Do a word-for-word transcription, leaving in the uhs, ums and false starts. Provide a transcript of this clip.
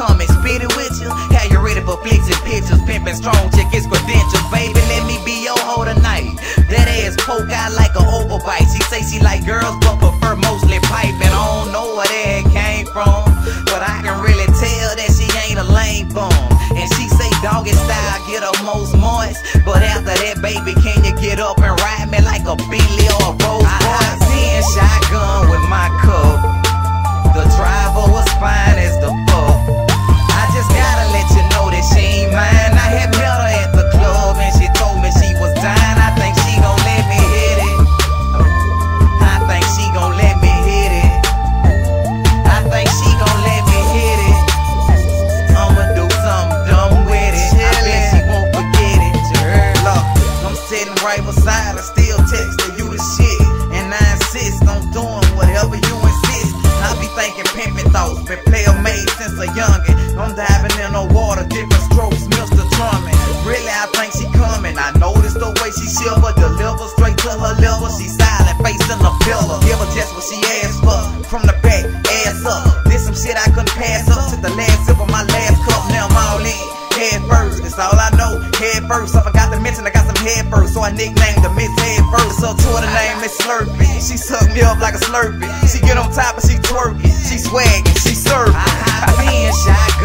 come and spit it with you. Have you ready for flicks and pictures? Pimpin' strong, check his credentials. Baby, let me be your hoe tonight. That ass poke out like a overbite. She say she like girls but prefer mostly pipe. And I don't know where that came from, but I can really tell that she ain't a lame bum. And she say doggy style get her most moist, but after that, baby, can you get up and ride me like a Bentley or a Rolls Royce? Ten shotgun with my cup. The driver was fine as the fuck. I just gotta let you know that she ain't mine. I had met her at the club and she told me she was dying. I think she gon' let me hit it. I think she gon' let me hit it. I think she gon' let me hit it. I'ma do something dumb with it. I bet she won't forget it. Look, I'm sitting right beside her, still texting you the shit, and I insist on doing whatever you insist. I be thinking pimpin' thoughts, been player made since a youngin'. I'm diving in the water, different strokes, Mister Drummond. Really, I think she coming. I noticed the way she shiver, deliver straight to her liver. She silent, facing the pillar. Give her just what she asked for. From the back, ass up. This some shit I couldn't pass up. Took the last sip of my last cup, now I'm all in. Head first, that's all I know. Head first, I forgot to mention I got some head first, so I nicknamed her Miss Head First. So Twitter name is Slurpee. She sucked me up like a Slurpee. She get on top and she twerking. She swaggin', she surfing. I hop in shotgun.